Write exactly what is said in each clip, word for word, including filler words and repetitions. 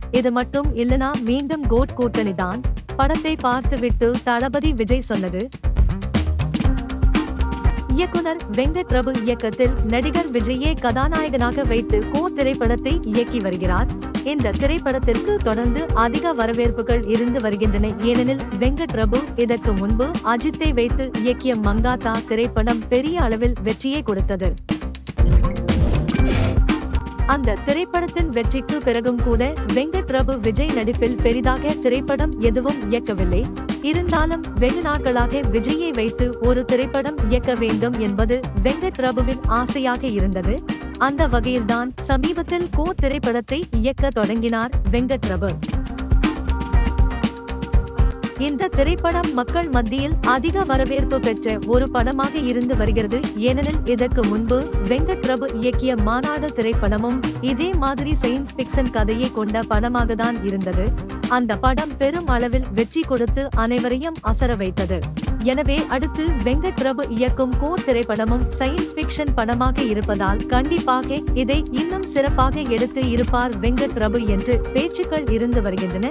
இது மட்டும் இல்லனா மீண்டும் கோட் கூட்டணிதான். படத்தை பார்த்துவிட்டு தளபதி விஜய் சொன்னது. இயக்குனர் வெங்கட் பிரபு இயக்கத்தில் நடிகர் விஜயை கதாநாயகனாக வைத்து கோ திரைப்படத்தை இயக்கி வருகிறார். இந்த திரைப்படத்திற்கு தொடர்ந்து அதிக வரவேற்புகள் இருந்து வருகின்றன. ஏனெனில் வெங்கட் பிரபு இதற்கு முன்பு அஜித்தை வைத்து இயக்கிய மங்காத்தா திரைப்படம் பெரிய அளவில் வெற்றியை கொடுத்தது. அந்த திரைப்படத்தின் வெற்றிக்கு பிறகும் கூட வெங்கட் பிரபு விஜய் நடிப்பில் பெரிதாக திரைப்படம் எதுவும் இயக்கவில்லை. இருந்தாலும் வெகு நாட்களாக விஜயை வைத்து ஒரு திரைப்படம் இயக்க வேண்டும் என்பது வெங்கட் பிரபுவின் ஆசையாக இருந்தது. அந்த வகையில்தான் சமீபத்தில் கோ திரைப்படத்தை இயக்க தொடங்கினார் வெங்கட் பிரபு. இந்த திரைப்படம் மக்கள் மத்தியில் அதிக வரவேற்பு பெற்ற ஒரு படமாக இருந்து வருகிறது. ஏனெனில் இதற்கு முன்பு வெங்கட் பிரபு இயக்கிய மாநாடு திரைப்படமும் இதே மாதிரி சயின்ஸ் பிக்சன் கதையை கொண்ட படமாக தான் இருந்தது. அந்த படம் பெரும் அளவில் வெற்றி கொடுத்து அனைவரையும் அசர வைத்தது. எனவே அடுத்து வெங்கட் பிரபு இயக்கும் கோ திரைப்படமும் சயின்ஸ் பிக்ஷன் படமாக இருப்பதால் கண்டிப்பாக இதை இன்னும் சிறப்பாக எடுத்து இருப்பார் வெங்கட் பிரபு என்று பேச்சுக்கள் இருந்து வருகின்றன.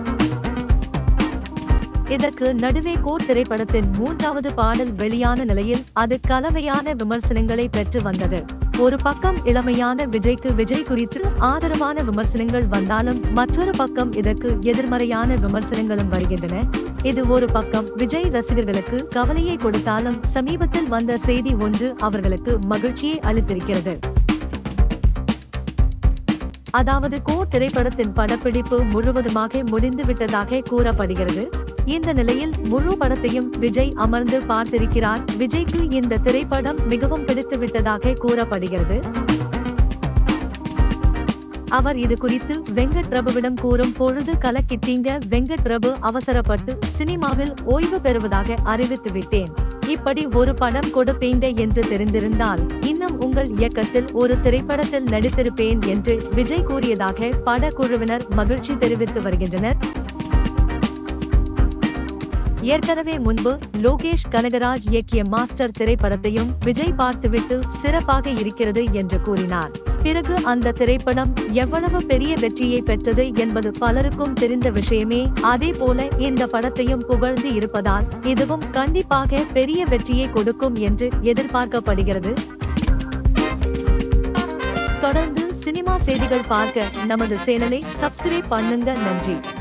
இதற்கு நடுவே கோ திரைப்படத்தின் மூன்றாவது பாடல் வெளியான நிலையில் அது கலவையான விமர்சனங்களை பெற்று வந்தது. ஒரு பக்கம் இளமையான விஜய்க்கு விஜய் குறித்து ஆதரவான விமர்சனங்கள் வந்தாலும் மற்றொரு பக்கம் இதற்கு எதிர்மறையான விமர்சனங்களும் வருகின்றன. இது ஒரு பக்கம் விஜய் ரசிகர்களுக்கு கவலையை கொடுத்தாலும் சமீபத்தில் வந்த செய்தி ஒன்று அவர்களுக்கு மகிழ்ச்சியை அளித்திருக்கிறது. அதாவது கோ திரைப்படத்தின் படப்பிடிப்பு முழுவதுமாக முடிந்துவிட்டதாக கூறப்படுகிறது. இந்த நிலையில் முழு படத்தையும் விஜய் அமர்ந்து பார்த்திருக்கிறார். விஜய்க்கு இந்த திரைப்படம் மிகவும் பிடித்துவிட்டதாக கூறப்படுகிறது. அவர் இது குறித்து வெங்கட் பிரபுவிடம் கூறும் பொழுது கலக்கிட்டீங்க, வெங்கட் பிரபு அவசரப்பட்டு சினிமாவில் ஓய்வு பெறுவதாக அறிவித்து விட்டேன். இப்படி ஒரு படம் கொடுப்பீங்க என்று தெரிந்திருந்தால் இன்னும் உங்கள் இயக்கத்தில் ஒரு திரைப்படத்தில் நடித்திருப்பேன் என்று விஜய் கூறியதாக படக்குழுவினர் மகிழ்ச்சி தெரிவித்து வருகின்றனர். ஏற்கனவே முன்பு லோகேஷ் கனகராஜ் இயக்கிய மாஸ்டர் திரைப்படத்தையும் விஜய் பார்த்துவிட்டு சிறப்பாக இருக்கிறது என்று கூறினார். பிறகு அந்த திரைப்படம் எவ்வளவு பெரிய வெற்றியை பெற்றது என்பது பலருக்கும் தெரிந்த விஷயமே. அதே போல இந்த படத்தையும் புகழ்ந்து இருப்பதால் இதுவும் கண்டிப்பாக பெரிய வெற்றியை கொடுக்கும் என்று எதிர்பார்க்கப்படுகிறது. தொடர்ந்து சினிமா செய்திகள் பார்க்க நமது சேனலை சப்ஸ்கிரைப் பண்ணுங்க. நன்றி.